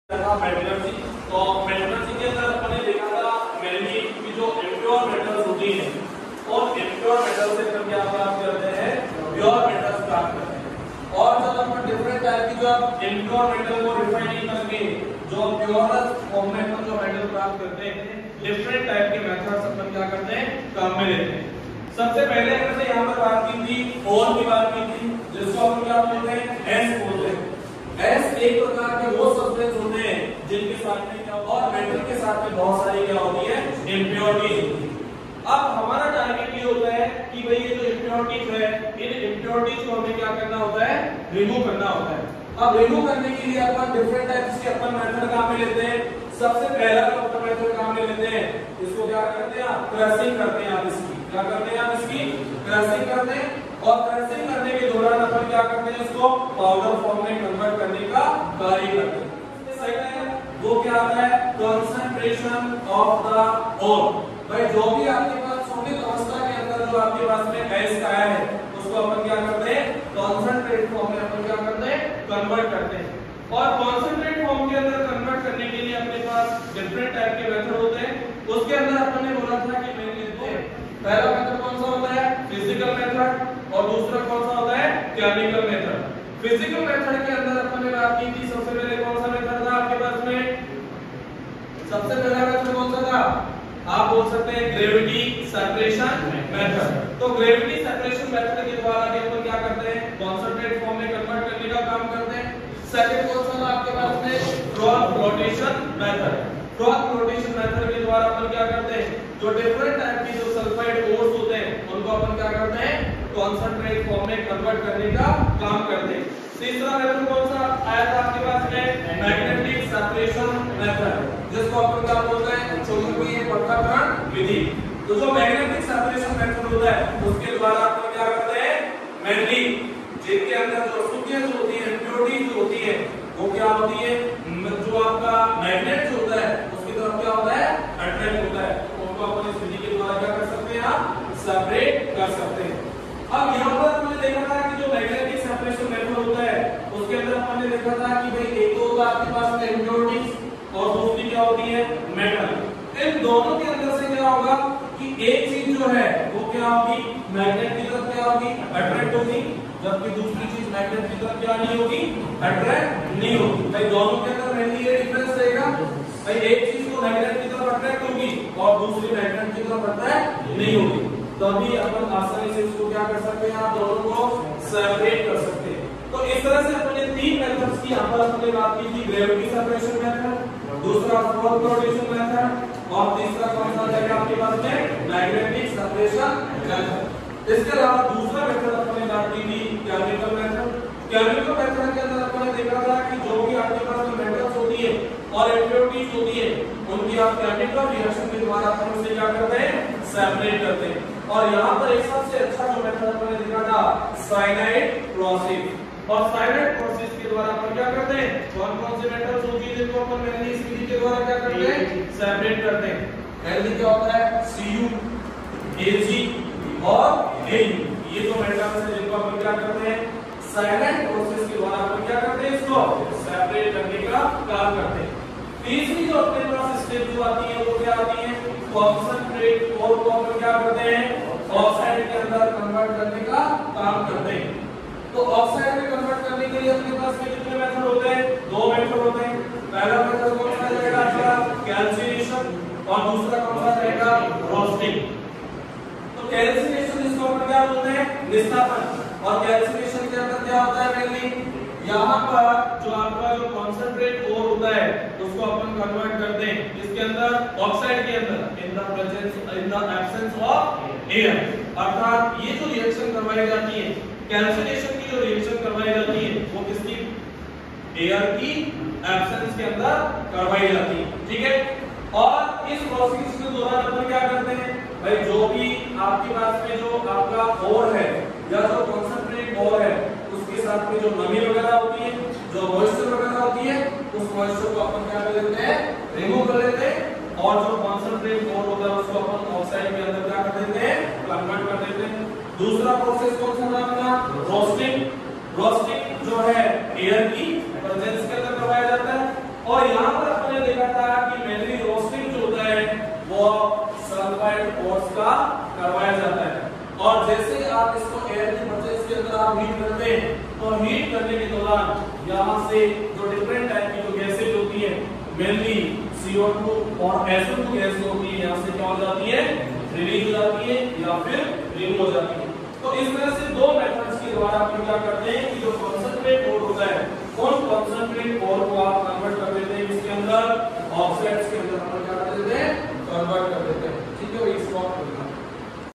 Metallurgy. तो metallurgy के अंदर अपने देखा था मेनली की जो इम्प्योर मेटल्स होती हैं और इम्प्योर मेटल से हम क्या प्राप्त करते हैं, प्योर मेटल्स प्राप्त करते हैं। और जब अपन डिफरेंट टाइप की जो इम्प्योर मेटल को रिफाइन करके जो प्योर फॉर्म में हम जो मेटल प्राप्त करते हैं, डिफरेंट टाइप के मेथड्स अपन क्या करते हैं, काम में लेते हैं। सबसे पहले हमने यहाँ पर बात की थी ओर की बात की थी, जिसको हम क्या बोलते हैं, एस बोलते हैं। एस एक प्रकार के वो सब्सटेंस होते हैं जिनके साथ में क्या और मेटल के साथ में बहुत सारी क्या होती है, इम्प्योरिटीज होती है। अब हमारा टारगेट ये होता है कि भाई ये जो इम्प्योरिटीज है, इन इम्प्योरिटीज को हमें क्या करना होता है, रिमूव करना होता है। अब रिमूव करने के लिए अपन डिफरेंट टाइप्स के अपन मेथड काम में लेते हैं। सबसे पहला जो अपन मेथड काम में लेते हैं, इसको क्या करते हैं, क्रशिंग करते हैं। आप इसकी क्या करते हैं, आप इसकी क्रशिंग करते हैं। और क्रशिंग करने के दौरान अपन क्या करते हैं, इसको पाउडर फॉर्म में कन्वर्ट करने का कार्य करते हैं। सेकंड है वो क्या आता है, कंसंट्रेशन ऑफ द ओर। भाई जो भी आपके पास सोडिक अवस्था के अंदर जो आपके पास में गैस आया है, उसको अपन क्या करते हैं, कंसंट्रेट फॉर्म में अपन क्या करते हैं, कन्वर्ट करते हैं। और कंसंट्रेट फॉर्म के अंदर कन्वर्ट करने के लिए अपने पास डिफरेंट टाइप के मेथड होते हैं। उसके अंदर अपन ने बोला था कि मेरे लिए पहला मेथड कौन सा होता है, फिजिकल मेथड, और दूसरा कौन सा होता है, केमिकल मेथड। फिजिकल मेथड के अंदर अपन ने बात की थी, सबसे पहले कौन सा मेथड था आपके पास में, सबसे पहला मेथड कौन सा था, आप बोल सकते हैं ग्रेविटी सेपरेशन मेथड। तो ग्रेविटी सेपरेशन मेथड के द्वारा अपन क्या करते हैं, कंसंट्रेट फॉर्म में कन्वर्ट करने का काम करते हैं। सेकंड कौन सा था आपके पास में, क्रॉस फ्लोटेशन मेथड। क्रॉस फ्लोटेशन मेथड के द्वारा अपन क्या करते हैं, जो डिफरेंट टाइप की जो सल्फाइड ओर्स होते हैं उनको अपन क्या करते हैं, कंसंट्रेट फॉर्म में कन्वर्ट करने का काम करते हैं। तीसरा मेथड कौन सा आया था आपके पास में, मैग्नेटिक सेपरेशन मेथड, जिसको अपन क्या बोलते हैं, चुंबकीय पृथक्करण विधि। तो जो मैग्नेटिक सेपरेशन मेथड होता है उसके द्वारा अपन क्या करते हैं, मेनली जिनके अंदर जो अशुद्धियां होती है, इम्प्योरिटीज होती है, वो क्या होती है, जो आपका मैग्नेट होता है उसकी तरफ क्या होता है, अट्रैक्ट होता है। उनको अपन इस विधि के द्वारा क्या कर सकते हैं, आप सेपरेट कर सकते हैं। अब यहाँ पर हमने देखा था कि जो मैग्नेटिक सेपरेशन मेथड होता है उसके अंदर हमने देखा था कि भाई एक तो होगा आपके पास में इम्प्योरिटीज और दूसरी क्या होती है, मेटल। इन दोनों के अंदर से क्या होगा कि एक चीज जो है वो क्या होगी, मैग्नेट की तरफ क्या होगी, अट्रैक्ट होगी, जबकि दूसरी चीज मैग्नेट की तरफ क्या नहीं होगी, अट्रैक्ट नहीं होगी। भाई दोनों के अंदर मेनली ये डिफरेंस रहेगा, भाई एक चीज तो मैग्नेट की तरफ अट्रैक्ट होगी और दूसरी मैग्नेट की तरफ अट्रैक्ट नहीं होगी। तो अभी अपन आसानी से इसको क्या कर सकते हैं, आप दोनों को सेपरेट कर सकते हैं। तो इस तरह से अपने तीन मेथड्स की यहाँ पर हमने बात की थी, ग्रेविटी सेपरेशन मेथड, दूसरा क्रॉस फ्लोटेशन मेथड और तीसरा कौन सा रहेगा आपके पास में, मैग्नेटिक सेपरेशन मेथड। इसके अलावा दूसरा मेथड अपने बात की थी, केमिकल मेथड। केमिकल मेथड के अंदर अपने देखा था कि जो भी आपके पास में मेटल्स होती है और इम्प्योरिटीज होती है उनकी आप केमिकल रिएक्शन के द्वारा अपन उसे क्या करते हैं, सेपरेट करते हैं। और यहाँ पर एक सबसे अच्छा जो मेथड अपने देखा था, साइनाइड प्रोसेस। और साइनाइड प्रोसेस के द्वारा अपन क्या करते हैं, कौन कौन से मेटल्स होती है जिनको अपन मेनली इस विधि के द्वारा क्या करते हैं, सेपरेट करते हैं। पहले क्या होता है, Cu, Ag और Au, ये जो मेटल्स है जिनको अपन क्या करते हैं, साइनाइड प्रोसेस के द्वारा अपन क्या करते हैं, इसको सेपरेट करने का काम करते हैं। तीसरी जो अपने पास स्टेप जो आती है वो क्या आती है, कंसंट्रेट और को अपन क्या करते हैं, ऑक्साइड के अंदर कन्वर्ट करने का काम करते हैं। तो ऑक्साइड में कन्वर्ट करने के लिए अपने पास में कितने मेथड होते हैं, दो मेथड होते हैं। पहला मेथड कौन सा रहेगा आपका, कैल्सिनेशन, और दूसरा कौन सा रहेगा, रोस्टिंग। तो कैल्सिनेशन इसको अपन क्या बोलते हैं, निस्तापन। और कैल्सिनेशन के अंदर क्या होता है, मेनली यहाँ पर जो आपका जो कॉन्सेंट्रेट ओर होता है उसको अपन कन्वर्ट करते हैं इसके अंदर, ऑक्साइड के अंदर, in the presence, in the absence of air. अर्थात ये जो रिएक्शन करवाई जाती है, कैल्सिनेशन की जो रिएक्शन करवाई जाती है वो किसकी, एयर की एब्सेंस के अंदर करवाई जाती है, ठीक है। और इस प्रोसेस के दौरान अपन क्या करते हैं, भाई जो भी आपके पास में जो आपका ओर है या जो कॉन्सेंट्रेट ओर है उसके साथ में जो नमी वगैरह होती है, जो मॉइस्चर वगैरह होती है, उस मॉइस्चर को अपन क्या कर देते हैं, रिमूव कर लेते हैं। और जो कॉन्सेंट्रेट ओर होता है उसको अपन ऑक्साइड के अंदर क्या कर देते हैं, कन्वर्ट कर देते हैं। दूसरा प्रोसेस कौन सा था अपना, रोस्टिंग। रोस्टिंग जो है एयर की प्रेजेंस के अंदर करवाया जाता है। और यहाँ पर अपन ने देखा था कि मेनली रोस्टिंग जो होता है वो सल्फाइड ओट्स का करवाया जाता है। और जैसे आप इसको एयर की प्रोसेस के अंदर आप हीट करते हैं तो हीट करने के दौरान यहाँ से जो डिफरेंट टाइप की जो गैसेज होती है मेनली CO2 और SO2 गैस होती है, यहाँ से क्या हो जाती है, रिलीज हो जाती है या फिर रिमूव हो जाती है। तो इस तरह से दो मेथड्स के द्वारा अपन क्या करते हैं कि जो कॉन्सेंट्रेट मोड होता